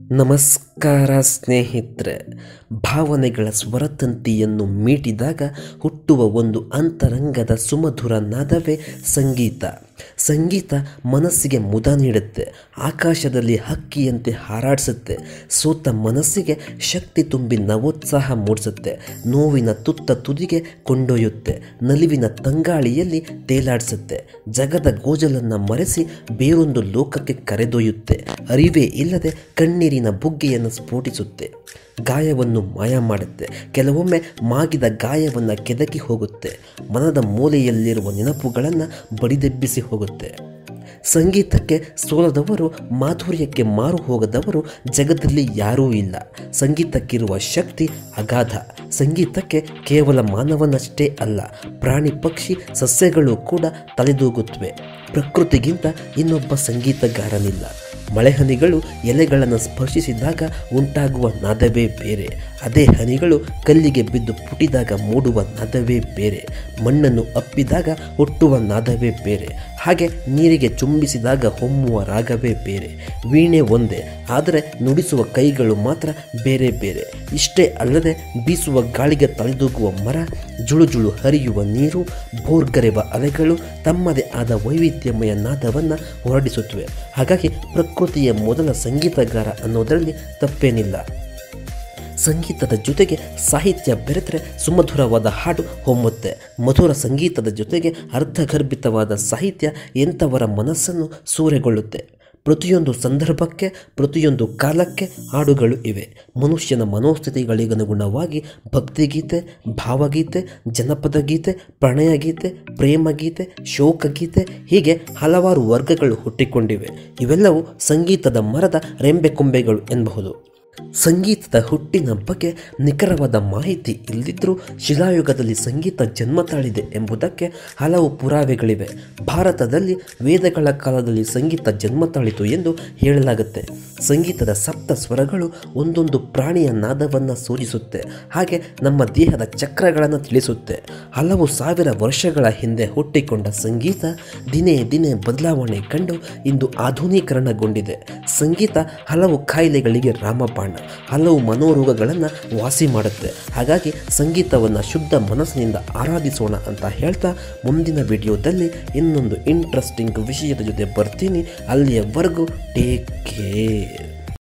ನಮಸ್ಕಾರ ಸ್ನೇಹಿತರೆ. ಭಾವನೆಗಳ ಸ್ವರತಂತಿಯನ್ನು ಮೀಟಿದಾಗ ಹುಟ್ಟುವ ಒಂದು ಅಂತರಂಗದ ಸುಮಧುರ ನಾದವೇ ಸಂಗೀತ. ಸಂಗೀತ ಮನಸ್ಸಿಗೆ ಮುದ ನೀಡುತ್ತೆ, ಆಕಾಶದಲ್ಲಿ ಹಕ್ಕಿಯಂತೆ ಹಾರಾಡಿಸುತ್ತೆ, ಸೋತ ಮನಸ್ಸಿಗೆ ಶಕ್ತಿ ತುಂಬಿ ನವೋತ್ಸಾಹ ಮೂಡಿಸುತ್ತೆ, ನೋವಿನ ತುತ್ತ ತುದಿಗೆ ಕೊಂಡೊಯ್ಯುತ್ತೆ, ನಲಿವಿನ ತಂಗಾಳಿಯಲ್ಲಿ ತೇಲಾಡಿಸುತ್ತೆ, ಜಗದ ಗೋಜಲನ್ನು ಮರೆಸಿ ಬೇರೊಂದು ಲೋಕಕ್ಕೆ ಕರೆದೊಯ್ಯುತ್ತೆ, ಅರಿವೇ ಇಲ್ಲದೆ ಕಣ್ಣೀರಿನ ಬುಗ್ಗೆಯನ್ನು ಸ್ಫೋಟಿಸುತ್ತೆ, ಗಾಯವನ್ನು ಮಾಯ ಮಾಡುತ್ತೆ, ಕೆಲವೊಮ್ಮೆ ಮಾಗಿದ ಗಾಯವನ್ನು ಕೆದಕಿ ಹೋಗುತ್ತೆ, ಮನದ ಮೂಲೆಯಲ್ಲಿರುವ ನೆನಪುಗಳನ್ನು ಬಡಿದೆಬ್ಬಿಸಿ ಹೋಗುತ್ತೆ. ಸಂಗೀತಕ್ಕೆ ಸೋಲದವರು, ಮಾಧುರ್ಯಕ್ಕೆ ಮಾರು ಹೋಗದವರು ಜಗತ್ತಲ್ಲಿ ಯಾರೂ ಇಲ್ಲ. ಸಂಗೀತಕ್ಕಿರುವ ಶಕ್ತಿ ಅಗಾಧ. ಸಂಗೀತಕ್ಕೆ ಕೇವಲ ಮಾನವನಷ್ಟೇ ಅಲ್ಲ, ಪ್ರಾಣಿ ಪಕ್ಷಿ ಸಸ್ಯಗಳು ಕೂಡ ತಲೆದೂಗುತ್ತವೆ. ಪ್ರಕೃತಿಗಿಂತ ಇನ್ನೊಬ್ಬ ಸಂಗೀತಗಾರನಿಲ್ಲ. ಮಳೆಹನಿಗಳು ಎಲೆಗಳನ್ನು ಸ್ಪರ್ಶಿಸಿದಾಗ ಉಂಟಾಗುವ ನಾದವೇ ಬೇರೆ. ಅದೇ ಹನಿಗಳು ಕಲ್ಲಿಗೆ ಬಿದ್ದು ಪುಟಿದಾಗ ಮೂಡುವ ನಾದವೇ ಬೇರೆ. ಮಣ್ಣನ್ನು ಅಪ್ಪಿದಾಗ ಹುಟ್ಟುವ ನಾದವೇ ಬೇರೆ. ಹಾಗೆ ನೀರಿಗೆ ಚುಂಬಿಸಿದಾಗ ಹೊಮ್ಮುವ ರಾಗವೇ ಬೇರೆ. ವೀಣೆ ಒಂದೇ, ಆದರೆ ನುಡಿಸುವ ಕೈಗಳು ಮಾತ್ರ ಬೇರೆ ಬೇರೆ. ಇಷ್ಟೇ ಅಲ್ಲದೆ ಬೀಸುವ ಗಾಳಿಗೆ ತಲೆದೂಗುವ ಮರ, ಜುಳು ಜುಳು ಹರಿಯುವ ನೀರು, ಭೋರ್ಗರೆವ ಅಲೆಗಳು ತಮ್ಮದೇ ಆದ ವೈವಿಧ್ಯಮಯ ನಾದವನ್ನು ಹೊರಡಿಸುತ್ತವೆ. ಹಾಗಾಗಿ ಪ್ರಕೃತಿಯ ಮೊದಲ ಸಂಗೀತಗಾರ ಅನ್ನೋದರಲ್ಲಿ ತಪ್ಪೇನಿಲ್ಲ. ಸಂಗೀತದ ಜೊತೆಗೆ ಸಾಹಿತ್ಯ ಬೆರೆತರೆ ಸುಮಧುರವಾದ ಹಾಡು ಹೊಮ್ಮುತ್ತೆ. ಮಧುರ ಸಂಗೀತದ ಜೊತೆಗೆ ಅರ್ಥಗರ್ಭಿತವಾದ ಸಾಹಿತ್ಯ ಎಂಥವರ ಮನಸ್ಸನ್ನು ಸೂರೆಗೊಳ್ಳುತ್ತೆ. ಪ್ರತಿಯೊಂದು ಸಂದರ್ಭಕ್ಕೆ, ಪ್ರತಿಯೊಂದು ಕಾಲಕ್ಕೆ ಹಾಡುಗಳು ಇವೆ. ಮನುಷ್ಯನ ಮನೋಸ್ಥಿತಿಗಳಿಗನುಗುಣವಾಗಿ ಭಕ್ತಿಗೀತೆ, ಭಾವಗೀತೆ, ಜನಪದ ಗೀತೆ, ಪ್ರಣಯಗೀತೆ, ಪ್ರೇಮಗೀತೆ, ಶೋಕಗೀತೆ, ಹೀಗೆ ಹಲವಾರು ವರ್ಗಗಳು ಹುಟ್ಟಿಕೊಂಡಿವೆ. ಇವೆಲ್ಲವೂ ಸಂಗೀತದ ಮರದ ರೆಂಬೆಕೊಂಬೆಗಳು ಎನ್ನಬಹುದು. ಸಂಗೀತದ ಹುಟ್ಟಿನ ಬಗ್ಗೆ ನಿಖರವಾದ ಮಾಹಿತಿ ಇಲ್ಲದಿದ್ದರೂ ಶಿಲಾಯುಗದಲ್ಲಿ ಸಂಗೀತ ಜನ್ಮ ತಾಳಿದೆ ಎಂಬುದಕ್ಕೆ ಹಲವು ಪುರಾವೆಗಳಿವೆ. ಭಾರತದಲ್ಲಿ ವೇದಗಳ ಕಾಲದಲ್ಲಿ ಸಂಗೀತ ಜನ್ಮ ತಾಳಿತು ಎಂದು ಹೇಳಲಾಗುತ್ತೆ. ಸಂಗೀತದ ಸಪ್ತಸ್ವರಗಳು ಒಂದೊಂದು ಪ್ರಾಣಿಯ ನಾದವನ್ನು ಸೂಚಿಸುತ್ತೆ, ಹಾಗೆ ನಮ್ಮ ದೇಹದ ಚಕ್ರಗಳನ್ನು ತಿಳಿಸುತ್ತೆ. ಹಲವು ಸಾವಿರ ವರ್ಷಗಳ ಹಿಂದೆ ಹುಟ್ಟಿಕೊಂಡ ಸಂಗೀತ ದಿನೇ ದಿನೇ ಬದಲಾವಣೆ ಕಂಡು ಇಂದು ಆಧುನೀಕರಣಗೊಂಡಿದೆ. ಸಂಗೀತ ಹಲವು ಕಾಯಿಲೆಗಳಿಗೆ ರಾಮಬಾಣ, ಹಲವು ಮನೋರೋಗಗಳನ್ನು ವಾಸಿ ಮಾಡುತ್ತೆ. ಹಾಗಾಗಿ ಸಂಗೀತವನ್ನು ಶುದ್ಧ ಮನಸ್ಸಿನಿಂದ ಆರಾಧಿಸೋಣ ಅಂತ ಹೇಳ್ತಾ ಮುಂದಿನ ವಿಡಿಯೋದಲ್ಲಿ ಇನ್ನೊಂದು ಇಂಟ್ರೆಸ್ಟಿಂಗ್ ವಿಷಯದ ಜೊತೆ ಬರ್ತೀನಿ. ಅಲ್ಲಿಯವರೆಗೂ ಟೇಕ್ ಕೇರ್.